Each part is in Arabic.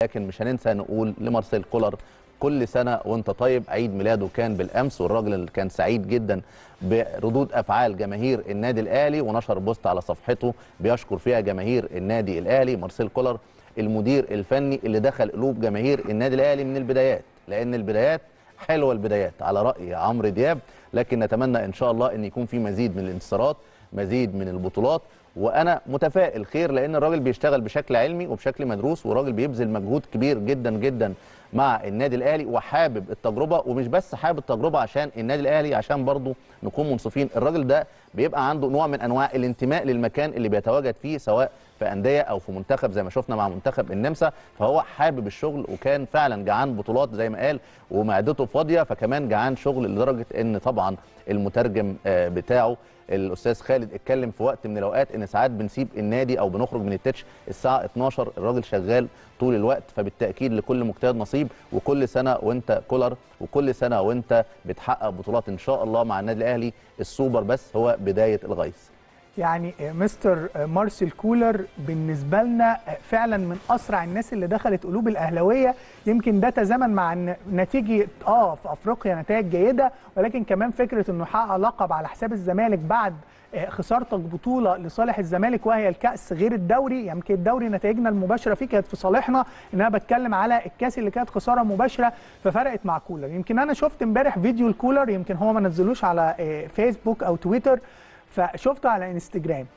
لكن مش هننسى نقول لمارسيل كولر كل سنه وانت طيب. عيد ميلاده كان بالامس، والراجل اللي كان سعيد جدا بردود افعال جماهير النادي الاهلي، ونشر بوست على صفحته بيشكر فيها جماهير النادي الاهلي. مارسيل كولر المدير الفني اللي دخل قلوب جماهير النادي الاهلي من البدايات، لان البدايات حلوه، البدايات على راي عمرو دياب. لكن نتمنى ان شاء الله ان يكون في مزيد من الانتصارات، مزيد من البطولات، وانا متفائل خير، لان الراجل بيشتغل بشكل علمي وبشكل مدروس، وراجل بيبذل مجهود كبير جدا جدا مع النادي الاهلي وحابب التجربه. ومش بس حابب التجربه عشان النادي الاهلي، عشان برضه نكون منصفين، الراجل ده بيبقى عنده نوع من انواع الانتماء للمكان اللي بيتواجد فيه، سواء في انديه او في منتخب زي ما شفنا مع منتخب النمسا. فهو حابب الشغل، وكان فعلا جعان بطولات زي ما قال، ومعدته فاضيه، فكمان جعان شغل، لدرجه ان طبعا المترجم بتاعه الاستاذ خالد اتكلم في وقت من الاوقات ان ساعات بنسيب النادي او بنخرج من التتش الساعه 12. الراجل شغال طول الوقت، فبالتاكيد لكل مجتهد نصيب. وكل سنه وانت كولر، وكل سنه وانت بتحقق بطولات ان شاء الله مع النادي الاهلي. السوبر بس هو بدايه الغيث. يعني مستر مارسيل كولر بالنسبه لنا فعلا من اسرع الناس اللي دخلت قلوب الاهلاويه. يمكن ده تزامن مع نتيجه في افريقيا نتائج جيده، ولكن كمان فكره انه حقق لقب على حساب الزمالك بعد خسارتك بطوله لصالح الزمالك وهي الكاس غير الدوري. يمكن الدوري نتائجنا المباشره فيه كانت في صالحنا، ان انا بتكلم على الكاس اللي كانت خساره مباشره ففرقت مع كولر. يمكن انا شفت امبارح فيديو الكولر، يمكن هو ما نزلوش على فيسبوك او تويتر، فشفته على انستجرام.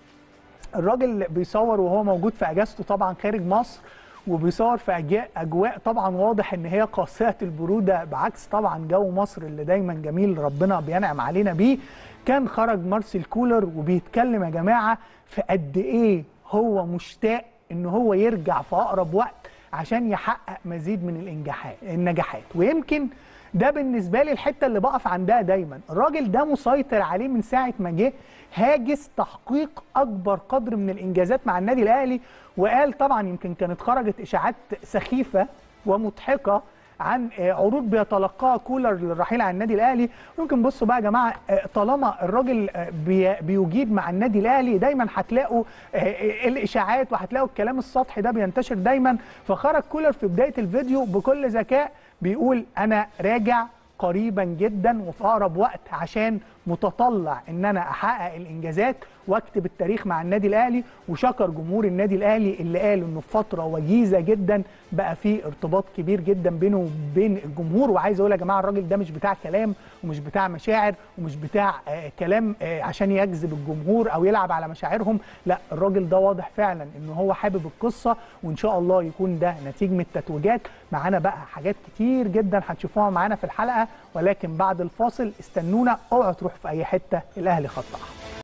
الراجل بيصور وهو موجود في اجازته طبعا خارج مصر، وبيصور في اجواء طبعا واضح ان هي قاسيه البروده، بعكس طبعا جو مصر اللي دايما جميل ربنا بينعم علينا بيه. كان خرج مارسيل كولر وبيتكلم يا جماعه في قد ايه هو مشتاق ان هو يرجع في اقرب وقت عشان يحقق مزيد من النجاحات. ويمكن ده بالنسبه لي الحته اللي بقف عندها دايما. الراجل ده مسيطر عليه من ساعه ما جه، هاجس تحقيق اكبر قدر من الانجازات مع النادي الاهلي. وقال طبعا يمكن كانت خرجت اشاعات سخيفه ومضحكه عن عروض بيتلقاها كولر للرحيل عن النادي الاهلي. ويمكن بصوا بقى يا جماعه، طالما الراجل بيجيد مع النادي الاهلي دايما هتلاقوا الاشاعات وهتلاقوا الكلام السطحي ده بينتشر دايما. فخرج كولر في بدايه الفيديو بكل ذكاء بيقول انا راجع قريبا جدا وفي اقرب وقت، عشان متطلع ان انا احقق الانجازات واكتب التاريخ مع النادي الاهلي. وشكر جمهور النادي الاهلي اللي قالوا انه في فتره وجيزه جدا بقى في ارتباط كبير جدا بينه وبين الجمهور. وعايز اقول يا جماعه الراجل ده مش بتاع كلام ومش بتاع مشاعر ومش بتاع كلام عشان يجذب الجمهور او يلعب على مشاعرهم، لا الراجل ده واضح فعلا انه هو حابب القصه، وان شاء الله يكون ده نتيجه من التتويجات. معانا بقى حاجات كتير جدا هتشوفوها معانا في الحلقه، ولكن بعد الفاصل استنونا، اوعوا تروحوا في اي حته. الاهلي خط احمر.